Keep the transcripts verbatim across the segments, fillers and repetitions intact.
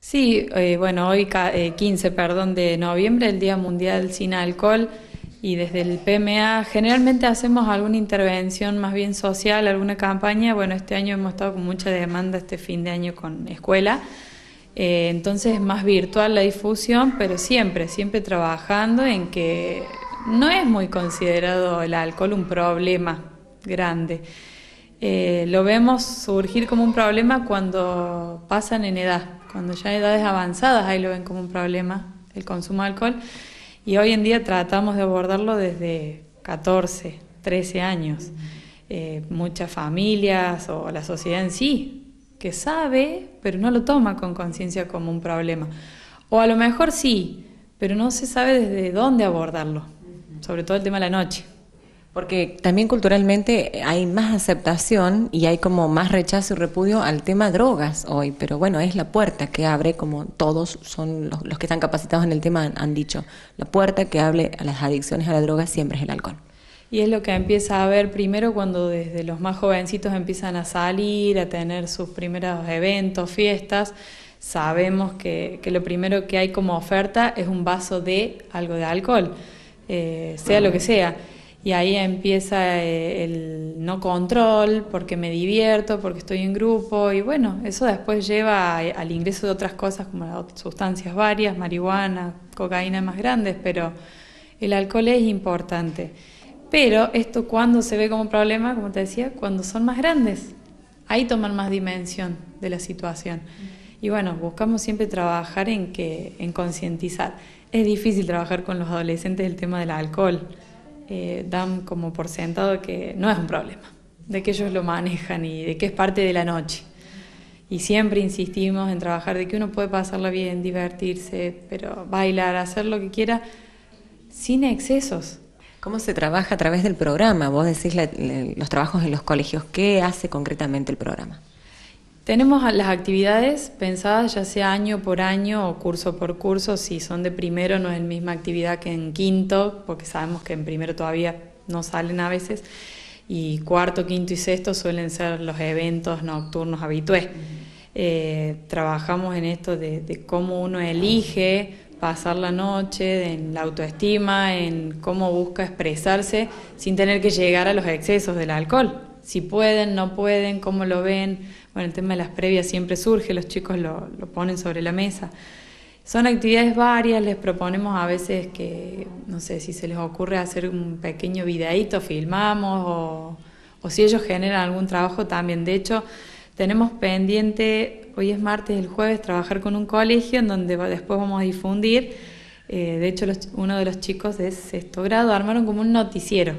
Sí, eh, bueno, hoy ca- eh, quince, perdón, de noviembre, el Día Mundial Sin Alcohol, y desde el P M A generalmente hacemos alguna intervención más bien social, alguna campaña. Bueno, este año hemos estado con mucha demanda este fin de año con escuela, eh, entonces es más virtual la difusión, pero siempre, siempre trabajando en que no es muy considerado el alcohol un problema grande. Eh, lo vemos surgir como un problema cuando pasan en edad, cuando ya edades avanzadas ahí lo ven como un problema el consumo de alcohol, y hoy en día tratamos de abordarlo desde catorce, trece años. Eh, muchas familias o la sociedad en sí, que sabe, pero no lo toma con conciencia como un problema. O a lo mejor sí, pero no se sabe desde dónde abordarlo, sobre todo el tema de la noche. Porque también culturalmente hay más aceptación y hay como más rechazo y repudio al tema drogas hoy, pero bueno, es la puerta que abre, como todos son los, los que están capacitados en el tema han, han dicho, la puerta que abre a las adicciones a la droga siempre es el alcohol. Y es lo que empieza a ver primero cuando desde los más jovencitos empiezan a salir, a tener sus primeros eventos, fiestas. Sabemos que, que lo primero que hay como oferta es un vaso de algo de alcohol, eh, sea lo que sea. Y ahí empieza eh, el no control, porque me divierto, porque estoy en grupo, y bueno, eso después lleva a, al ingreso de otras cosas como las sustancias varias, marihuana, cocaína más grandes, pero el alcohol es importante. Pero esto, cuando se ve como un problema, como te decía, cuando son más grandes, ahí toman más dimensión de la situación. Y bueno, buscamos siempre trabajar en que, en concientizar. Es difícil trabajar con los adolescentes el tema del alcohol. Eh, dan como por sentado que no es un problema, de que ellos lo manejan y de que es parte de la noche. Y siempre insistimos en trabajar de que uno puede pasarla bien, divertirse, pero bailar, hacer lo que quiera, sin excesos. ¿Cómo se trabaja a través del programa? Vos decís la, la, los trabajos en los colegios, ¿qué hace concretamente el programa? Tenemos las actividades pensadas ya sea año por año o curso por curso. Si son de primero no es la misma actividad que en quinto, porque sabemos que en primero todavía no salen a veces, y cuarto, quinto y sexto suelen ser los eventos nocturnos habitués. Eh, trabajamos en esto de, de cómo uno elige pasar la noche, en la autoestima, en cómo busca expresarse sin tener que llegar a los excesos del alcohol. Si pueden, no pueden, cómo lo ven. Bueno, el tema de las previas siempre surge, los chicos lo, lo ponen sobre la mesa. Son actividades varias, les proponemos a veces que, no sé, si se les ocurre hacer un pequeño videíto, filmamos, o, o si ellos generan algún trabajo también. De hecho, tenemos pendiente, hoy es martes, el jueves, trabajar con un colegio en donde después vamos a difundir. Eh, de hecho, los, uno de los chicos de sexto grado armaron como un noticiero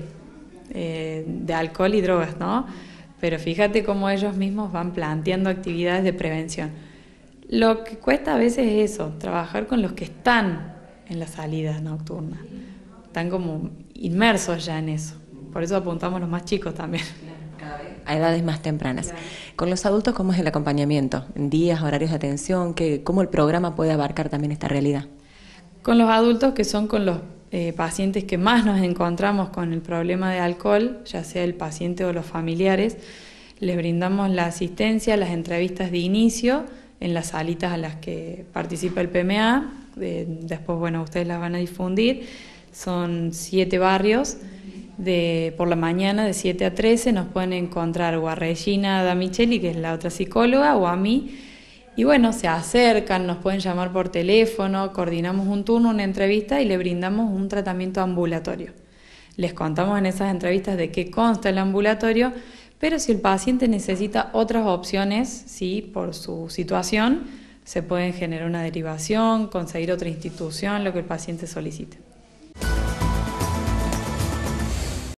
eh, de alcohol y drogas, ¿no? Pero fíjate cómo ellos mismos van planteando actividades de prevención. Lo que cuesta a veces es eso, trabajar con los que están en las salidas nocturnas. Están como inmersos ya en eso. Por eso apuntamos a los más chicos también. A edades más tempranas. Con los adultos, ¿cómo es el acompañamiento? ¿En días, horarios de atención? ¿Qué, ¿Cómo el programa puede abarcar también esta realidad? Con los adultos, que son con los eh, pacientes que más nos encontramos con el problema de alcohol, ya sea el paciente o los familiares, les brindamos la asistencia, las entrevistas de inicio en las salitas a las que participa el P M A. Eh, después, bueno, ustedes las van a difundir. Son siete barrios. De, por la mañana de siete a trece nos pueden encontrar o a Regina Damicheli, que es la otra psicóloga, o a mí. Y bueno, se acercan, nos pueden llamar por teléfono, coordinamos un turno, una entrevista y le brindamos un tratamiento ambulatorio. Les contamos en esas entrevistas de qué consta el ambulatorio, pero si el paciente necesita otras opciones, sí, por su situación, se puede generar una derivación, conseguir otra institución, lo que el paciente solicite.